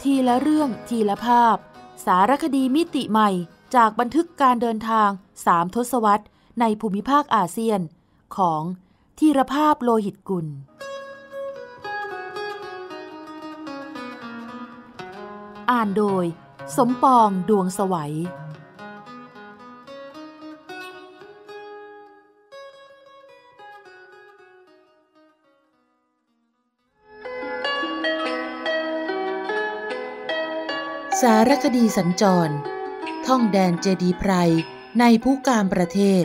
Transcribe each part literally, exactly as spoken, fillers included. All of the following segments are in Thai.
ทีละเรื่องทีละภาพสารคดีมิติใหม่จากบันทึกการเดินทางสามทศวรรษในภูมิภาคอาเซียนของธีรภาพโลหิตกุลอ่านโดยสมปองดวงไสวสารคดีสัญจรท่องแดนเจดีย์ไพรในภูกามประเทศ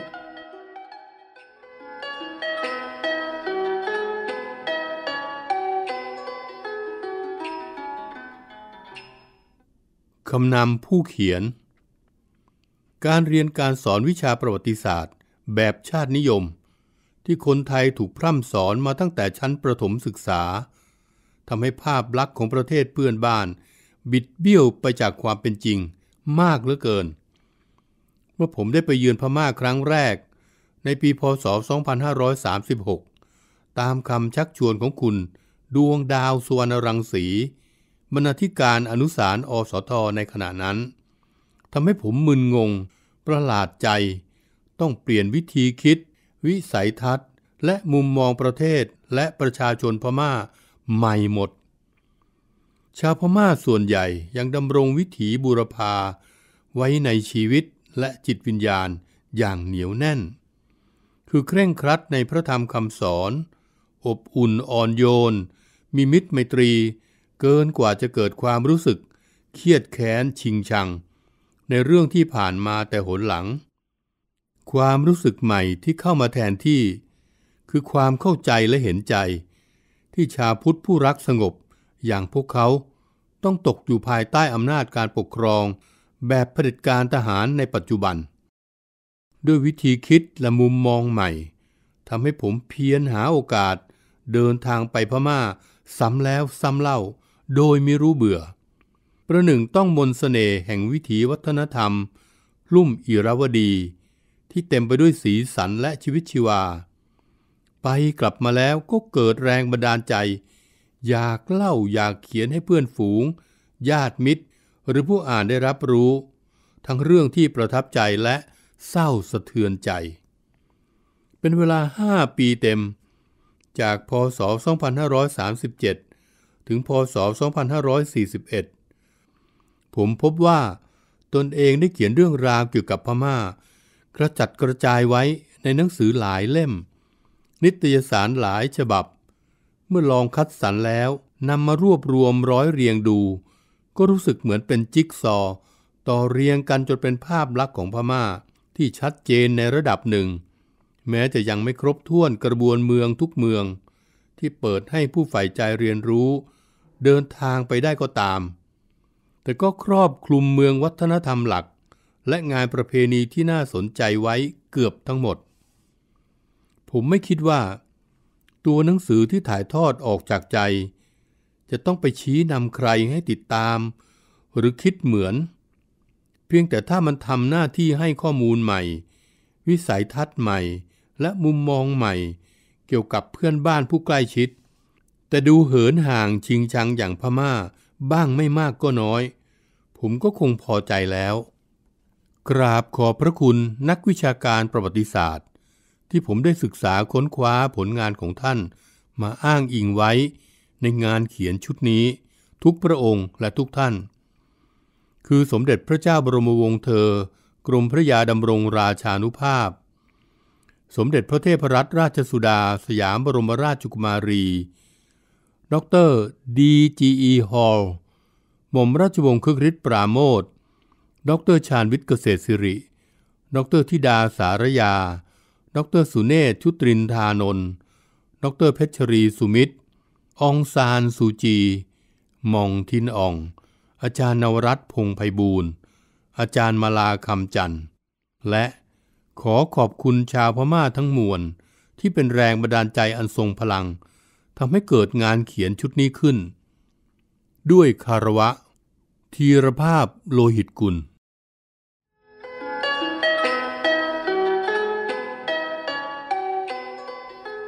คำนำผู้เขียนการเรียนการสอนวิชาประวัติศาสตร์แบบชาตินิยมที่คนไทยถูกพร่ำสอนมาตั้งแต่ชั้นประถมศึกษาทำให้ภาพลักษณ์ของประเทศเพื่อนบ้านบิดเบี้ยวไปจากความเป็นจริงมากเหลือเกินเมื่อผมได้ไปเยือนพม่าครั้งแรกในปีพ.ศ. สองพันห้าร้อยสามสิบหกตามคำชักชวนของคุณดวงดาวสุวรรณรังสีบรรณาธิการอนุสารอสทในขณะนั้นทำให้ผมมึนงงประหลาดใจต้องเปลี่ยนวิธีคิดวิสัยทัศน์และมุมมองประเทศและประชาชนพม่าใหม่หมดชาวพม่าส่วนใหญ่ยังดำรงวิถีบูรพาไว้ในชีวิตและจิตวิญญาณอย่างเหนียวแน่นคือเคร่งครัดในพระธรรมคำสอนอบอุ่นอ่อนโยนมีมิตรไมตรีเกินกว่าจะเกิดความรู้สึกเครียดแค้นชิงชังในเรื่องที่ผ่านมาแต่หนหลังความรู้สึกใหม่ที่เข้ามาแทนที่คือความเข้าใจและเห็นใจที่ชาวพุทธผู้รักสงบอย่างพวกเขาต้องตกอยู่ภายใต้อำนาจการปกครองแบบเผด็จการทหารในปัจจุบันด้วยวิธีคิดและมุมมองใหม่ทำให้ผมเพียรหาโอกาสเดินทางไปพม่าซ้ำแล้วซ้ำเล่าโดยไม่รู้เบื่อประหนึ่งต้องมนต์เสน่ห์แห่งวิถีวัฒนธรรมลุ่มอิราวดีที่เต็มไปด้วยสีสันและชีวิตชีวาไปกลับมาแล้วก็เกิดแรงบันดาลใจอยากเล่าอยากเขียนให้เพื่อนฝูงญาติมิตรหรือผู้อ่านได้รับรู้ทั้งเรื่องที่ประทับใจและเศร้าสะเทือนใจเป็นเวลาห้าปีเต็มจากพ.ศ. สองพันห้าร้อยสามสิบเจ็ดถึงพ.ศ. สองพันห้าร้อยสี่สิบเอ็ดผมพบว่าตนเองได้เขียนเรื่องราวเกี่ยวกับพม่ากระจัดกระจายไว้ในหนังสือหลายเล่มนิตยสารหลายฉบับเมื่อลองคัดสรรแล้วนำมารวบรวมร้อยเรียงดูก็รู้สึกเหมือนเป็นจิ๊กซอว์ต่อเรียงกันจนเป็นภาพลักษณ์ของพม่าที่ชัดเจนในระดับหนึ่งแม้จะยังไม่ครบถ้วนกระบวนเมืองทุกเมืองที่เปิดให้ผู้ใฝ่ใจเรียนรู้เดินทางไปได้ก็ตามแต่ก็ครอบคลุมเมืองวัฒนธรรมหลักและงานประเพณีที่น่าสนใจไว้เกือบทั้งหมดผมไม่คิดว่าตัวหนังสือที่ถ่ายทอดออกจากใจจะต้องไปชี้นำใครให้ติดตามหรือคิดเหมือนเพียงแต่ถ้ามันทำหน้าที่ให้ข้อมูลใหม่วิสัยทัศน์ใหม่และมุมมองใหม่เกี่ยวกับเพื่อนบ้านผู้ใกล้ชิดแต่ดูเหินห่างชิงชังอย่างพม่าบ้างไม่มากก็น้อยผมก็คงพอใจแล้วกราบขอบพระคุณนักวิชาการประวัติศาสตร์ที่ผมได้ศึกษาค้นคว้าผลงานของท่านมาอ้างอิงไว้ในงานเขียนชุดนี้ทุกพระองค์และทุกท่านคือสมเด็จพระเจ้าบรมวงศ์เธอกรมพระยาดำรงราชานุภาพสมเด็จพระเทพรัตนราชสุดาสยามบรมราชกุมารีดรดี จี อี ฮอลล์หม่อมราชวงศ์คึกฤทธิ์ปราโมทย์ดรชาญวิทย์เกษตรศิริดรธิดาสารยาดรสุเนศชุตรินทานนท์ดรเพชรีสุมิตรองซานซูจีหม่องทินอ่องอาจารย์นวรัตน์พงษ์ไพบูลย์อาจารย์มาลาคำจันทร์และขอขอบคุณชาวพม่าทั้งมวลที่เป็นแรงบันดาลใจอันทรงพลังทำให้เกิดงานเขียนชุดนี้ขึ้นด้วยคารวะธีรภาพโลหิตกุล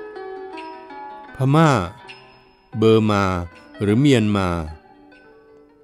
พม่าเบอร์มาหรือเมียนมา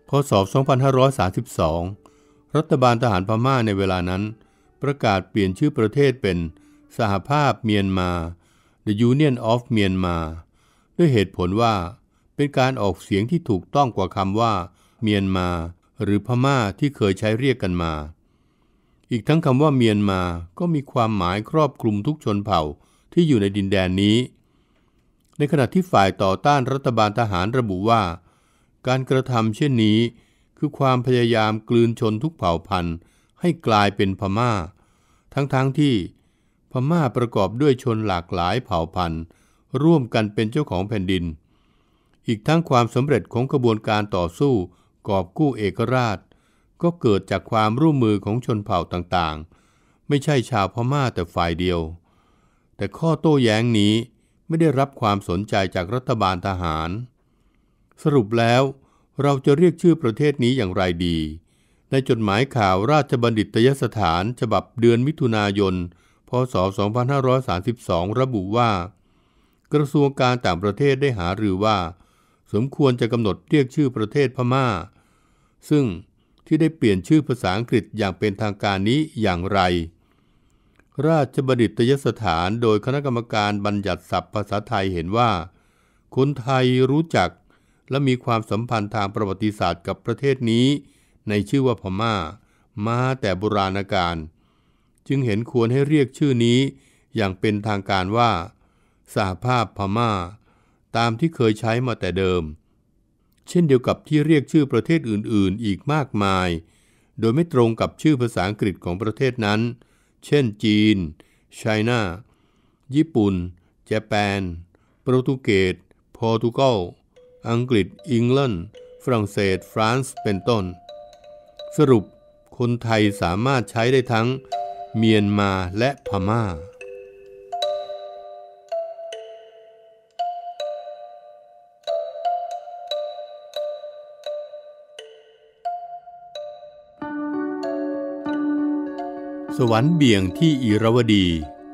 พ.ศ. สองพันห้าร้อยสามสิบสองรัฐบาลทหารพม่าในเวลานั้นประกาศเปลี่ยนชื่อประเทศเป็นสหภาพเมียนมา The Union of Myanmar ด้วยเหตุผลว่าเป็นการออกเสียงที่ถูกต้องกว่าคำว่าเมียนมาหรือพม่าที่เคยใช้เรียกกันมาอีกทั้งคำว่าเมียนมาก็มีความหมายครอบคลุมทุกชนเผ่าที่อยู่ในดินแดนนี้ในขณะที่ฝ่ายต่อต้านรัฐบาลทหารระบุว่าการกระทำเช่นนี้คือความพยายามกลืนชนทุกเผ่าพันธุ์ให้กลายเป็นพม่าทั้งๆ ท, ที่พม่าประกอบด้วยชนหลากหลายเผ่าพันธุ์ร่วมกันเป็นเจ้าของแผ่นดินอีกทั้งความสำเร็จของกระบวนการต่อสู้กอบกู้เอกราชก็เกิดจากความร่วมมือของชนเผ่าต่างๆไม่ใช่ชาวพม่าแต่ฝ่ายเดียวแต่ข้อโต้แย้งนี้ไม่ได้รับความสนใจจากรัฐบาลทหารสรุปแล้วเราจะเรียกชื่อประเทศนี้อย่างไรดีในจดหมายข่าวราชบัณฑิตยสถานฉบับเดือนมิถุนายนพ.ศ. สองพันห้าร้อยสามสิบสองระบุว่ากระทรวงการต่างประเทศได้หารือว่าสมควรจะกำหนดเรียกชื่อประเทศพม่าซึ่งที่ได้เปลี่ยนชื่อภาษาอังกฤษอย่างเป็นทางการนี้อย่างไรราชบัณฑิตยสถานโดยคณะกรรมการบัญญัติศัพท์ภาษาไทยเห็นว่าคนไทยรู้จักและมีความสัมพันธ์ทางประวัติศาสตร์กับประเทศนี้ในชื่อว่าพม่ามาแต่โบราณกาลจึงเห็นควรให้เรียกชื่อนี้อย่างเป็นทางการว่าสหภาพพม่าตามที่เคยใช้มาแต่เดิมเช่นเดียวกับที่เรียกชื่อประเทศอื่นๆอีกมากมายโดยไม่ตรงกับชื่อภาษาอังกฤษของประเทศนั้นเช่นจีน China ญี่ปุ่น Japan โปรตุเกส Portugal อังกฤษ England ฝรั่งเศส France เป็นต้นสรุปคนไทยสามารถใช้ได้ทั้งเมียนมาและพม่าสวรรค์เบี่ยงที่อิรวดี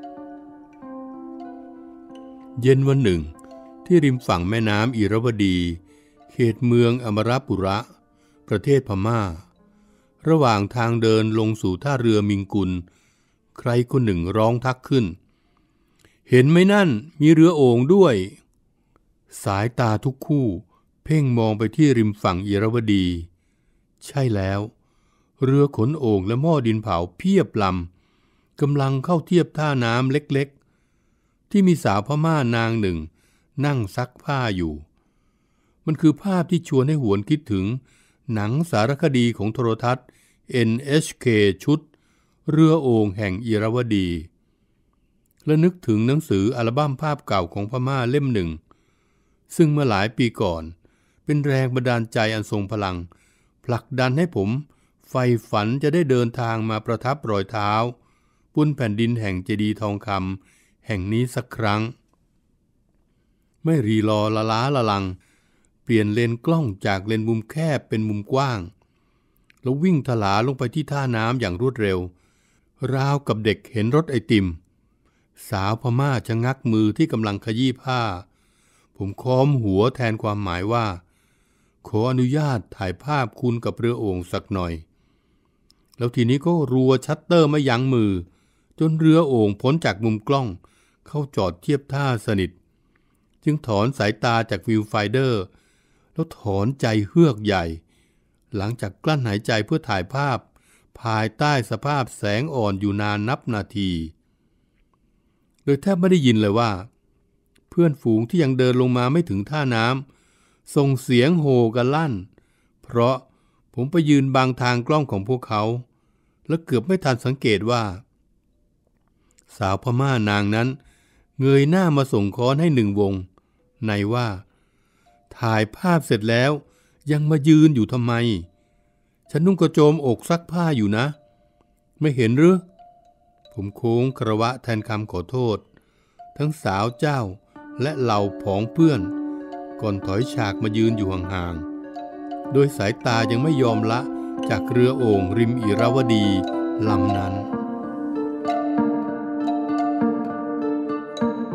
เย็นวันหนึ่งที่ริมฝั่งแม่น้ำอิรวดีเขตเมืองอมรปุระประเทศพม่าระหว่างทางเดินลงสู่ท่าเรือมิงกุลใครคนหนึ่งร้องทักขึ้นเห็นไหมนั่นมีเรือโอ่งด้วยสายตาทุกคู่เพ่งมองไปที่ริมฝั่งอิรวดีใช่แล้วเรือขนโอ่งและหม้อดินเผาเพียบลำกำลังเข้าเทียบท่าน้ำเล็กๆที่มีสาวพม่านางหนึ่งนั่งซักผ้าอยู่มันคือภาพที่ชวนให้หวนคิดถึงหนังสารคดีของโทรทัศน์ เอ็น เอช เค ชุดเรือโอ่งแห่งอิรวดีและนึกถึงหนังสืออัลบั้มภาพเก่าของพม่าเล่มหนึ่งซึ่งเมื่อหลายปีก่อนเป็นแรงบันดาลใจอันทรงพลังผลักดันให้ผมใฝ่ฝันจะได้เดินทางมาประทับรอยเท้าบนแผ่นดินแห่งเจดีย์ทองคำแห่งนี้สักครั้งไม่รีรอละล้าละลังเปลี่ยนเลนกล้องจากเลนมุมแคบเป็นมุมกว้างแล้ววิ่งถลาลงไปที่ท่าน้ำอย่างรวดเร็วราวกับเด็กเห็นรถไอติมสาวพม่าชะงักมือที่กำลังขยี้ผ้าผมค้อมหัวแทนความหมายว่าขออนุญาตถ่ายภาพคุณกับเรือโอ่งสักหน่อยแล้วทีนี้ก็รัวชัตเตอร์ไม่ยั้งมือจนเรือโอ่งพ้นจากมุมกล้องเข้าจอดเทียบท่าสนิทจึงถอนสายตาจากวิวไฟเดอร์แล้วถอนใจเฮือกใหญ่หลังจากกลั้นหายใจเพื่อถ่ายภาพภายใต้สภาพแสงอ่อนอยู่นานนับนาทีโดยแทบไม่ได้ยินเลยว่าเพื่อนฝูงที่ยังเดินลงมาไม่ถึงท่าน้ำส่งเสียงโห่กันลั่นเพราะผมไปยืนบังทางกล้องของพวกเขาและเกือบไม่ทันสังเกตว่าสาวพม่านางนั้นเงยหน้ามาส่งค้อนให้หนึ่งวงในว่าถ่ายภาพเสร็จแล้วยังมายืนอยู่ทำไมฉันนุ่งกระโจมอกซักผ้าอยู่นะไม่เห็นหรือผมโค้งคารวะแทนคำขอโทษทั้งสาวเจ้าและเหล่าผองเพื่อนก่อนถอยฉากมายืนอยู่ห่างๆโดยสายตายังไม่ยอมละจากเรือโอ่งริมอิรวดีลำนั้น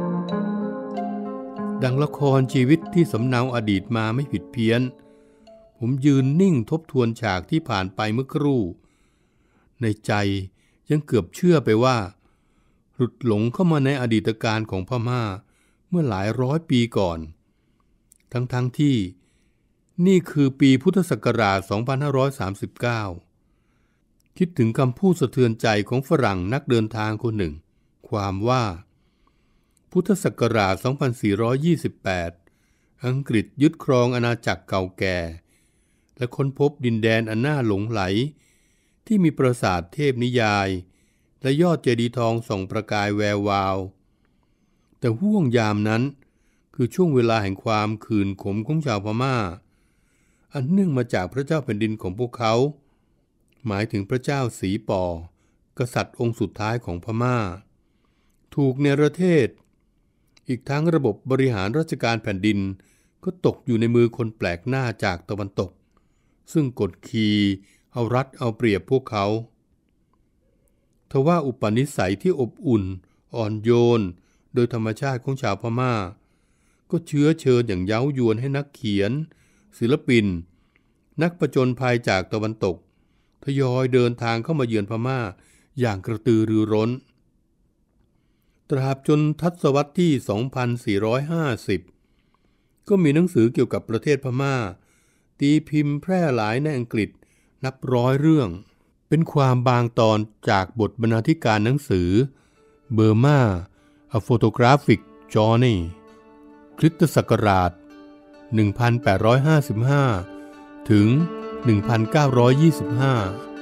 ดังละครชีวิตที่สำเนาอดีตมาไม่ผิดเพี้ยนผมยืนนิ่งทบทวนฉากที่ผ่านไปเมื่อครู่ในใจยังเกือบเชื่อไปว่าหลุดหลงเข้ามาในอดีตการของพม่าเมื่อหลายร้อยปีก่อนทั้งๆ ท, ที่นี่คือปีพุทธศักราช สองพันห้าร้อยสามสิบเก้า คิดถึงคำพูดสะเทือนใจของฝรั่งนักเดินทางคนหนึ่งความว่าพุทธศักราช สองพันสี่ร้อยยี่สิบแปด อังกฤษยึดครองอาณาจักรเก่าแก่และค้นพบดินแดนอันน่าหลงไหลที่มีปราสาทเทพนิยายและยอดเจดีย์ทองส่องประกายแวววาวแต่ห่วงยามนั้นคือช่วงเวลาแห่งความขื่นขมของชาวพม่าอันเนื่องมาจากพระเจ้าแผ่นดินของพวกเขาหมายถึงพระเจ้าสีปอกษัตริย์องค์สุดท้ายของพม่าถูกเนรเทศอีกทั้งระบบบริหารราชการแผ่นดินก็ตกอยู่ในมือคนแปลกหน้าจากตะวันตกซึ่งกดขี่เอารัดเอาเปรียบพวกเขาทว่าอุปนิสัยที่อบอุ่นอ่อนโยนโดยธรรมชาติของชาวพม่าก็เชื้อเชิญอย่างเย้ายวนให้นักเขียนศิลปินนักผจญภัยจากตะวันตกทยอยเดินทางเข้ามาเยือนพม่าอย่างกระตือรือร้นตราบจนทศวรรษที่ สองพันสี่ร้อยห้าสิบ ก็มีหนังสือเกี่ยวกับประเทศพม่าตีพิมพ์แพร่หลายในอังกฤษนับร้อยเรื่องเป็นความบางตอนจากบทบรรณาธิการหนังสือ Burma A Photographic Journey คริสตศักราช หนึ่งพันแปดร้อยห้าสิบห้า ถึง หนึ่งพันเก้าร้อยยี่สิบห้า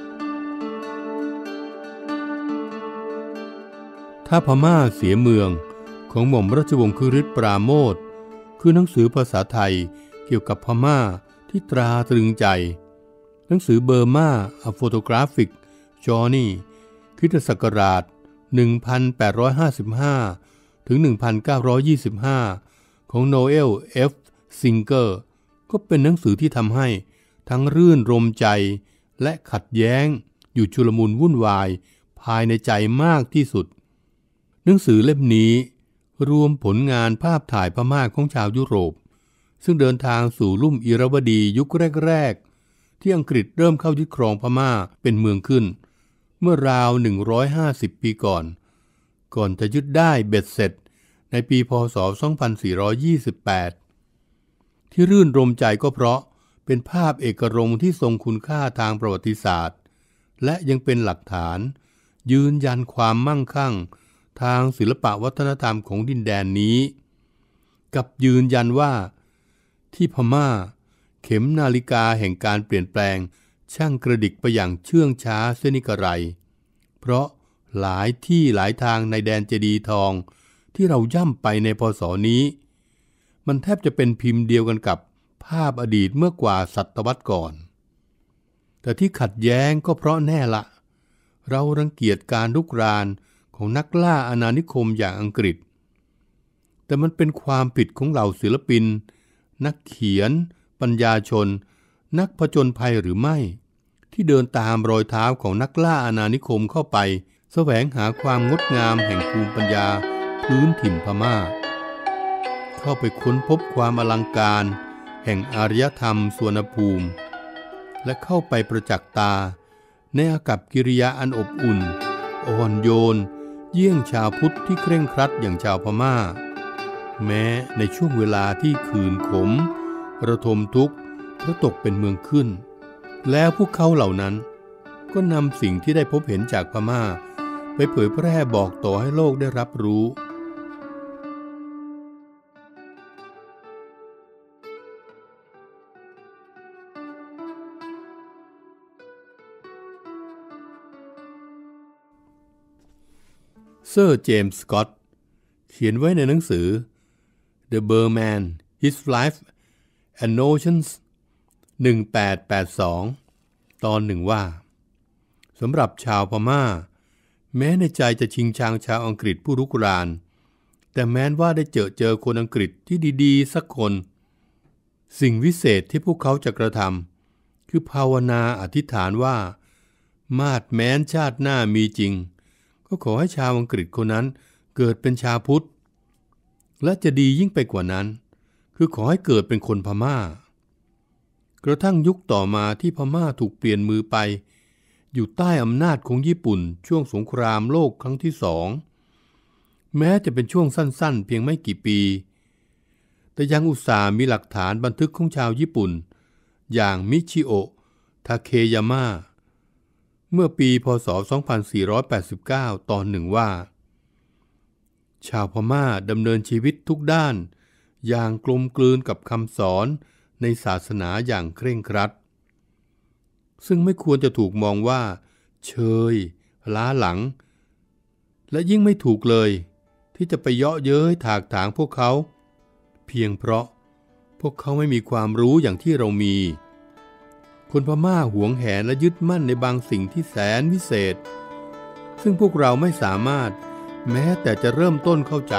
ถ้าพม่าเสียเมืองของหม่อมราชวงศ์คึริศปราโมทย์คือหนังสือภาษาไทยเกี่ยวกับพม่าที่ตราตรึงใจหนังสือ Burma A Photographic Journey คริสตศักราช หนึ่งพันแปดร้อยห้าสิบห้า ถึง หนึ่งพันเก้าร้อยยี่สิบห้า ของโนเอล เอฟ ซิงเกอร์ก็เป็นหนังสือที่ทำให้ทั้งรื่นรมใจและขัดแย้งอยู่ชุลมุนวุ่นวายภายในใจมากที่สุดหนังสือเล่มนี้รวมผลงานภาพถ่ายพม่าของชาวยุโรปซึ่งเดินทางสู่ลุ่มอิรวดียุคแรกๆที่อังกฤษเริ่มเข้ายึดครองพม่าเป็นเมืองขึ้นเมื่อราวหนึ่งร้อยห้าสิบปีก่อนก่อนจะยึดได้เบ็ดเสร็จในปีพ.ศ. สองพันสี่ร้อยยี่สิบแปดที่รื่นรมใจก็เพราะเป็นภาพเอกรงค์ที่ทรงคุณค่าทางประวัติศาสตร์และยังเป็นหลักฐานยืนยันความมั่งคั่งทางศิลปวัฒนธรรมของดินแดนนี้กับยืนยันว่าที่พม่าเข็มนาฬิกาแห่งการเปลี่ยนแปลงช่างกระดิกไปอย่างเชื่องช้าเสียนิกระไรเพราะหลายที่หลายทางในแดนเจดีย์ทองที่เราย่ำไปในพ.ศ.นี้มันแทบจะเป็นพิมพ์เดียวกันกับภาพอดีตเมื่อกว่าศตวรรษก่อนแต่ที่ขัดแย้งก็เพราะแน่ละเรารังเกียจการรุกรานของนักล่าอาณานิคมอย่างอังกฤษแต่มันเป็นความผิดของเหล่าศิลปินนักเขียนปัญญาชนนักผจญภัยหรือไม่ที่เดินตามรอยเท้าของนักล่าอาณานิคมเข้าไปแสวงหาความงดงามแห่งภูมิปัญญาพื้นถิ่นพม่าเข้าไปค้นพบความอลังการแห่งอารยธรรมสวนภูมิและเข้าไปประจักษ์ตาในอากัปกิริยาอันอบอุ่นอ่อนโยนเยี่ยงชาวพุทธที่เคร่งครัดอย่างชาวพม่าแม้ในช่วงเวลาที่ขื่นขมระทมทุกข์เพราะตกเป็นเมืองขึ้นแล้วพวกเขาเหล่านั้นก็นำสิ่งที่ได้พบเห็นจากพม่าไปเผยแพร่บอกต่อให้โลกได้รับรู้เซอร์เจมส์สกอตต์เขียนไว้ในหนังสือ The Burman His Life and Notions หนึ่งพันแปดร้อยแปดสิบสอง ตอนหนึ่งว่าสำหรับชาวพม่าแม้ในใจจะชิงชังชาวอังกฤษผู้รุกรานแต่แม้ว่าได้เจอเจอคนอังกฤษที่ดีๆสักคนสิ่งวิเศษที่พวกเขาจะกระทำคือภาวนาอธิษฐานว่ามาดแม้นชาติหน้ามีจริงก็ขอให้ชาวอังกฤษคนนั้นเกิดเป็นชาวพุทธและจะดียิ่งไปกว่านั้นคือขอให้เกิดเป็นคนพม่ากระทั่งยุคต่อมาที่พม่าถูกเปลี่ยนมือไปอยู่ใต้อำนาจของญี่ปุ่นช่วงสงครามโลกครั้งที่สองแม้จะเป็นช่วงสั้นๆเพียงไม่กี่ปีแต่ยังอุตส่าห์มีหลักฐานบันทึกของชาวญี่ปุ่นอย่างมิชิโอะทาเคยาม่าเมื่อปีพ.ศ. สองพันสี่ร้อยแปดสิบเก้าตอนหนึ่งว่าชาวพม่าดำเนินชีวิตทุกด้านอย่างกลมกลืนกับคำสอนในศาสนาอย่างเคร่งครัดซึ่งไม่ควรจะถูกมองว่าเชยล้าหลังและยิ่งไม่ถูกเลยที่จะไปเยาะเย้ยถากถางพวกเขาเพียงเพราะพวกเขาไม่มีความรู้อย่างที่เรามีคนพม่าหวงแหนและยึดมั่นในบางสิ่งที่แสนวิเศษซึ่งพวกเราไม่สามารถแม้แต่จะเริ่มต้นเข้าใจ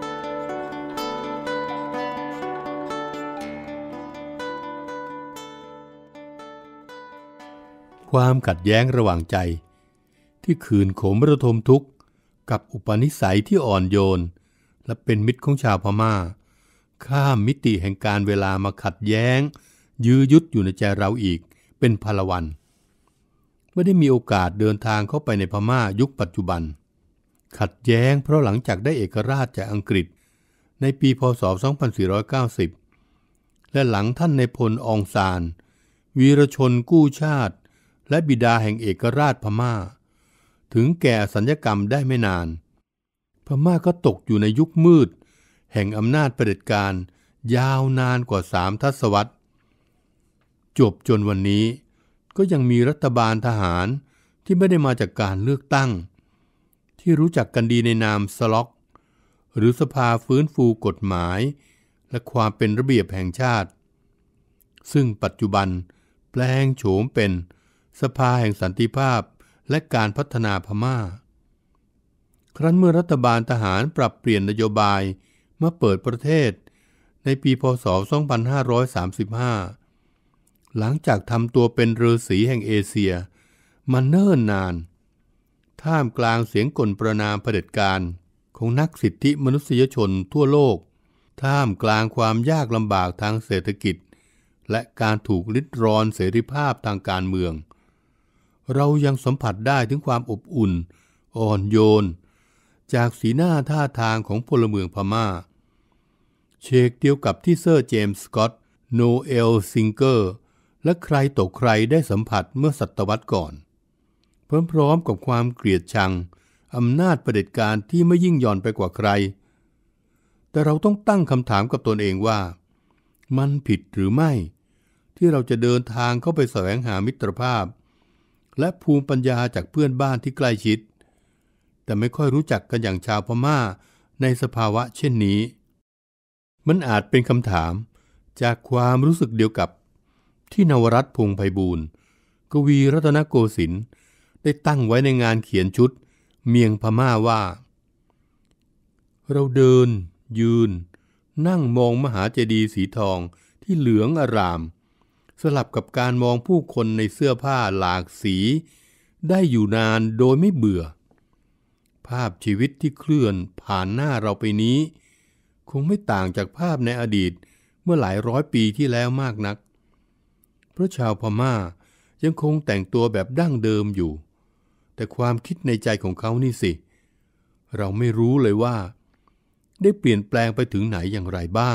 ความขัดแย้งระหว่างใจที่คืนโขมระทมทุกข์กับอุปนิสัยที่อ่อนโยนและเป็นมิตรของชาวพม่าข้ามมิติแห่งการเวลามาขัดแย้งยื้อยุดอยู่ในใจเราอีกเป็นพลวันไม่ได้มีโอกาสเดินทางเข้าไปในพม่ายุคปัจจุบันขัดแย้งเพราะหลังจากได้เอกราชจากอังกฤษในปีพ.ศ. สองพันสี่ร้อยเก้าสิบและหลังท่านนายพลอองซานวีรชนกู้ชาติและบิดาแห่งเอกราชพม่าถึงแก่สัญญกรรมได้ไม่นานพม่าก็ตกอยู่ในยุคมืดแห่งอำนาจเผด็จการยาวนานกว่าสามทศวรรษจบจนวันนี้ก็ยังมีรัฐบาลทหารที่ไม่ได้มาจากการเลือกตั้งที่รู้จักกันดีในนามสล็อกหรือสภาฟื้นฟูกฎหมายและความเป็นระเบียบแห่งชาติซึ่งปัจจุบันแปลงโฉมเป็นสภาแห่งสันติภาพและการพัฒนาพม่าครั้นเมื่อรัฐบาลทหารปรับเปลี่ยนนโยบายมาเปิดประเทศในปีพ.ศ. สองพันห้าร้อยสามสิบห้าหลังจากทำตัวเป็นฤาษีแห่งเอเชียมาเนิ่นนานท่ามกลางเสียงก่นประณามเผด็จการของนักสิทธิมนุษยชนทั่วโลกท่ามกลางความยากลำบากทางเศรษฐกิจและการถูกริดรอนเสรีภาพทางการเมืองเรายังสัมผัสได้ถึงความอบอุ่นอ่อนโยนจากสีหน้าท่าทางของพลเมืองพม่าเชกเดียวกับที่เซอร์เจมส์สกอตต์โนเอลซิงเกอร์และใครต่อใครได้สัมผัสเมื่อศตวรรษก่อนพร้อมๆกับความเกลียดชังอำนาจเผด็จการที่ไม่ยิ่งหย่อนไปกว่าใครแต่เราต้องตั้งคำถามกับตนเองว่ามันผิดหรือไม่ที่เราจะเดินทางเข้าไปแสวงหามิตรภาพและภูมิปัญญาจากเพื่อนบ้านที่ใกล้ชิดแต่ไม่ค่อยรู้จักกันอย่างชาวพม่าในสภาวะเช่นนี้มันอาจเป็นคำถามจากความรู้สึกเดียวกับที่นวรัตน์พงษ์ไพบูลย์กวีรัตนโกสินทร์ได้ตั้งไว้ในงานเขียนชุดเมียงพม่าว่าเราเดินยืนนั่งมองมหาเจดีย์สีทองที่เหลืองอร่ามสลับกับการมองผู้คนในเสื้อผ้าหลากสีได้อยู่นานโดยไม่เบื่อภาพชีวิตที่เคลื่อนผ่านหน้าเราไปนี้คงไม่ต่างจากภาพในอดีตเมื่อหลายร้อยปีที่แล้วมากนักเพราะชาวพม่ายังคงแต่งตัวแบบดั้งเดิมอยู่แต่ความคิดในใจของเขานี่สิเราไม่รู้เลยว่าได้เปลี่ยนแปลงไปถึงไหนอย่างไรบ้าง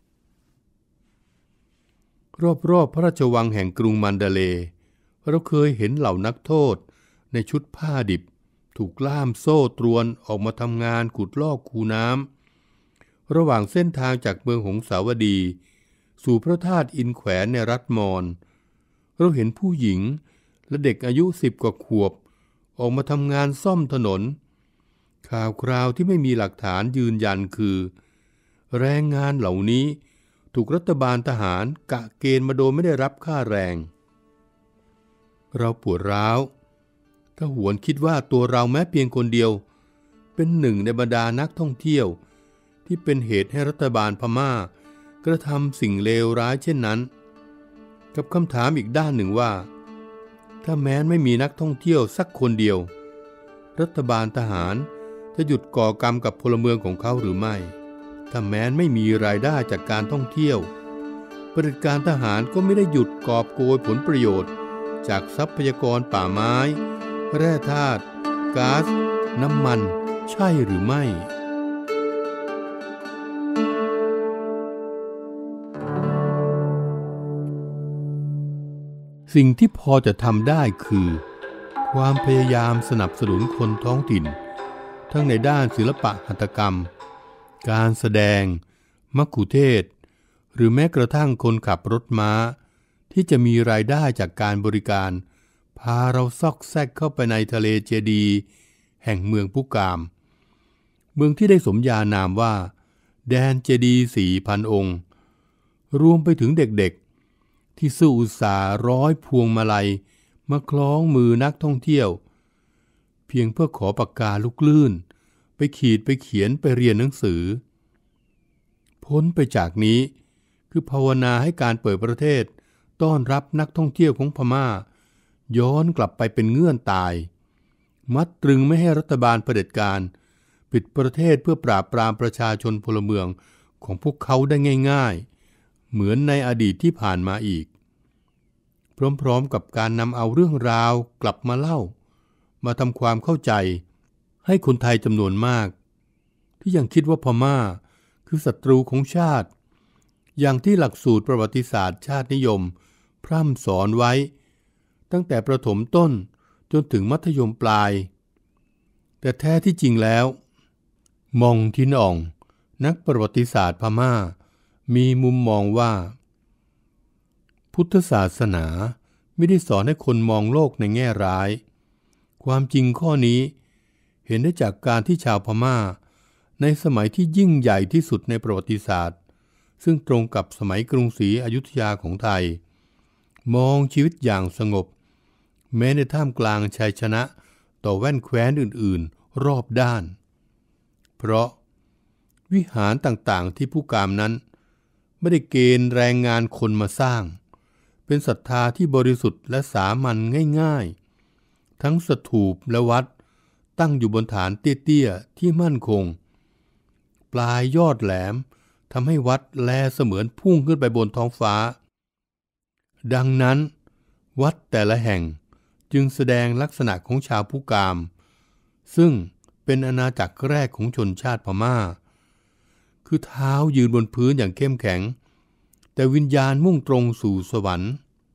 รอบๆพระราชวังแห่งกรุงมันดาเลย์เราเคยเห็นเหล่านักโทษในชุดผ้าดิบถูกล่ามโซ่ตรวนออกมาทำงานขุดลอกคูน้ำระหว่างเส้นทางจากเมืองหงสาวดีสู่พระธาตุอินแขวนในรัฐมอญเราเห็นผู้หญิงและเด็กอายุสิบกว่าขวบออกมาทำงานซ่อมถนนข่าวคราวที่ไม่มีหลักฐานยืนยันคือแรงงานเหล่านี้ถูกรัฐบาลทหารกะเกณฑ์มาโดยไม่ได้รับค่าแรงเราปวดร้าวถ้าหวนคิดว่าตัวเราแม้เพียงคนเดียวเป็นหนึ่งในบรรดานักท่องเที่ยวที่เป็นเหตุให้รัฐบาลพม่ากระทำสิ่งเลวร้ายเช่นนั้นกับคำถามอีกด้านหนึ่งว่าถ้าแม้นไม่มีนักท่องเที่ยวสักคนเดียวรัฐบาลทหารจะหยุดก่อกรรมกับพลเมืองของเขาหรือไม่ถ้าแม้นไม่มีรายได้จากการท่องเที่ยวเผด็จการทหารก็ไม่ได้หยุดกอบโกยผลประโยชน์จากทรัพยากรป่าไม้แร่ธาตุก๊าซน้ำมันใช่หรือไม่สิ่งที่พอจะทำได้คือความพยายามสนับสนุนคนท้องถิ่นทั้งในด้านศิลปะหัตถกรรมการแสดงมัคคุเทศก์หรือแม้กระทั่งคนขับรถม้าที่จะมีรายได้จากการบริการพาเราซอกแซกเข้าไปในทะเลเจดีย์แห่งเมืองพุกามเมืองที่ได้สมญานามว่าแดนเจดีย์สี่พันองค์รวมไปถึงเด็กๆที่สู้อุตสาห์ร้อยพวงมาลัยมาคล้องมือนักท่องเที่ยวเพียงเพื่อขอปากกาลูกลื่นไปขีดไปเขียนไปเรียนหนังสือพ้นไปจากนี้คือภาวนาให้การเปิดประเทศต้อนรับนักท่องเที่ยวของพม่าย้อนกลับไปเป็นเงื่อนตายมัดตรึงไม่ให้รัฐบาลเผด็จการปิดประเทศเพื่อปราบปรามประชาชนพลเมืองของพวกเขาได้ง่ายๆเหมือนในอดีตที่ผ่านมาอีกพร้อมๆกับการนำเอาเรื่องราวกลับมาเล่ามาทำความเข้าใจให้คนไทยจำนวนมากที่ยังคิดว่าพม่าคือศัตรูของชาติอย่างที่หลักสูตรประวัติศาสตร์ชาตินิยมพร่ำสอนไว้ตั้งแต่ประถมต้นจนถึงมัธยมปลายแต่แท้ที่จริงแล้วมองทินอ่องนักประวัติศาสตร์พม่ามีมุมมองว่าพุทธศาสนาไม่ได้สอนให้คนมองโลกในแง่ร้ายความจริงข้อนี้เห็นได้จากการที่ชาวพม่าในสมัยที่ยิ่งใหญ่ที่สุดในประวัติศาสตร์ซึ่งตรงกับสมัยกรุงศรีอยุธยาของไทยมองชีวิตอย่างสงบแม้ในท่ามกลางชัยชนะต่อแว่นแคว้นอื่นๆรอบด้านเพราะวิหารต่างๆที่ผู้กามนั้นไม่ได้เกณฑ์แรงงานคนมาสร้างเป็นศรัทธาที่บริสุทธิ์และสามัญง่ายๆทั้งสถูปและวัดตั้งอยู่บนฐานเตี้ยๆที่มั่นคงปลายยอดแหลมทำให้วัดแลเสมือนพุ่งขึ้นไปบนท้องฟ้าดังนั้นวัดแต่ละแห่งจึงแสดงลักษณะของชาวพุกามซึ่งเป็นอาณาจักรแรกของชนชาติพม่าคือเท้ายืนบนพื้นอย่างเข้มแข็งแต่วิญญาณมุ่งตรงสู่สวรรค์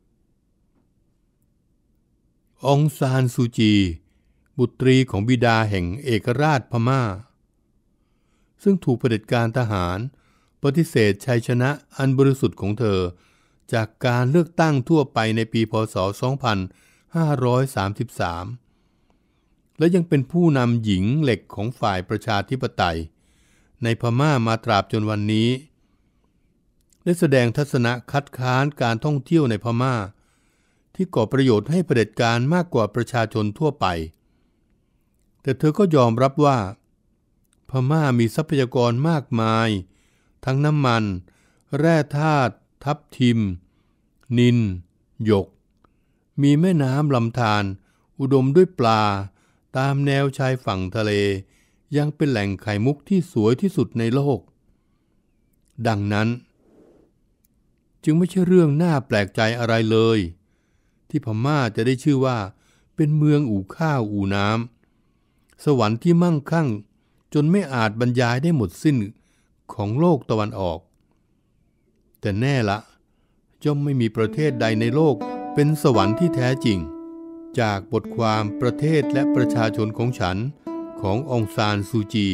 องซานซูจีบุตรีของบิดาแห่งเอกราชพม่าซึ่งถูกเผด็จการทหารปฏิเสธชัยชนะอันบริสุทธิ์ของเธอจากการเลือกตั้งทั่วไปในปีพ.ศ. สองพันห้าร้อยสามสิบสาม และยังเป็นผู้นำหญิงเหล็กของฝ่ายประชาธิปไตยในพม่ามาตราบจนวันนี้ได้แสดงทัศนะคัดค้านการท่องเที่ยวในพม่าที่ก่อประโยชน์ให้เผด็จการมากกว่าประชาชนทั่วไปแต่เธอก็ยอมรับว่าพม่ามีทรัพยากรมากมายทั้งน้ำมันแร่ธาตุทับทิมนิลหยกมีแม่น้ำลำธารอุดมด้วยปลาตามแนวชายฝั่งทะเลยังเป็นแหล่งไข่มุกที่สวยที่สุดในโลกดังนั้นจึงไม่ใช่เรื่องน่าแปลกใจอะไรเลยที่พม่าจะได้ชื่อว่าเป็นเมืองอู่ข้าวอู่น้ำสวรรค์ที่มั่งคั่งจนไม่อาจบรรยายได้หมดสิ้นของโลกตะวันออกแต่แน่ละย่อมไม่มีประเทศใดในโลกเป็นสวรรค์ที่แท้จริงจากบทความประเทศและประชาชนของฉันขององซานซูจี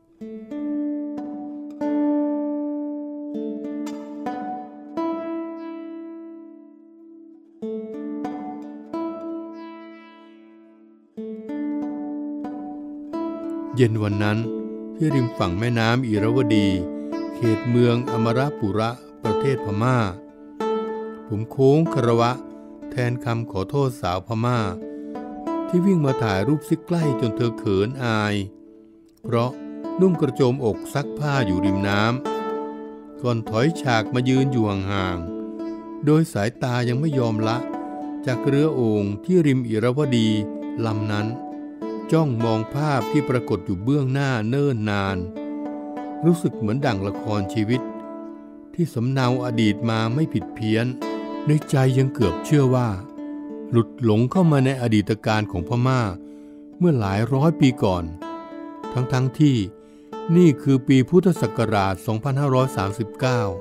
เย็นวันนั้นที่ริมฝั่งแม่น้ำอิระวดีเขตเมืองอมรปุระประเทศพม่าผมโค้งคารวะแทนคำขอโทษสาวพม่าที่วิ่งมาถ่ายรูปซิกใกล้จนเธอเขินอายเพราะนุ่งกระโจมอกซักผ้าอยู่ริมน้ำก่อนถอยฉากมายืนอยู่ห่างๆโดยสายตายังไม่ยอมละจากเรือโอ่งที่ริมอิระวดีลำนั้นจ้องมองภาพที่ปรากฏอยู่เบื้องหน้าเนิ่นนานรู้สึกเหมือนดั่งละครชีวิตที่ที่สำเนาอดีตมาไม่ผิดเพี้ยนในใจยังเกือบเชื่อว่าหลุดหลงเข้ามาในอดีตการของพม่าเมื่อหลายร้อยปีก่อนทั้งๆ ท, ที่นี่คือปีพุทธศักราช สองพันห้าร้อยสามสิบเก้า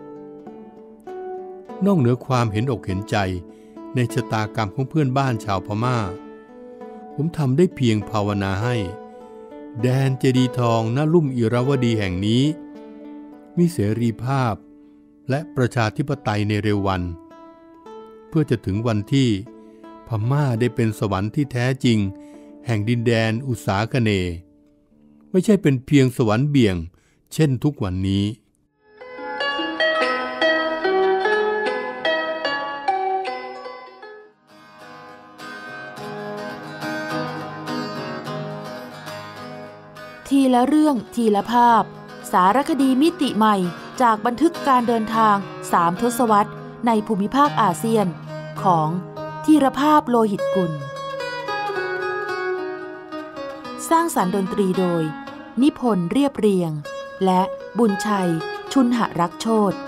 นอกเหนือความเห็นอกเห็นใจในชะตากรรมของเพื่อนบ้านชาวพม่าผมทำได้เพียงภาวนาให้แดนเจดีย์ทองณลุ่มอิราวดีแห่งนี้มีเสรีภาพและประชาธิปไตยในเร็ววันเพื่อจะถึงวันที่พม่าได้เป็นสวรรค์ที่แท้จริงแห่งดินแดนอุษาคเนย์ไม่ใช่เป็นเพียงสวรรค์เบี่ยงเช่นทุกวันนี้ทีละเรื่องทีละภาพสารคดีมิติใหม่จากบันทึกการเดินทางสามทศวรรษในภูมิภาคอาเซียนของธีรภาพโลหิตกุลสร้างสรรค์ดนตรีโดยนิพนธ์เรียบเรียงและบุญชัยชุนหรักโชติ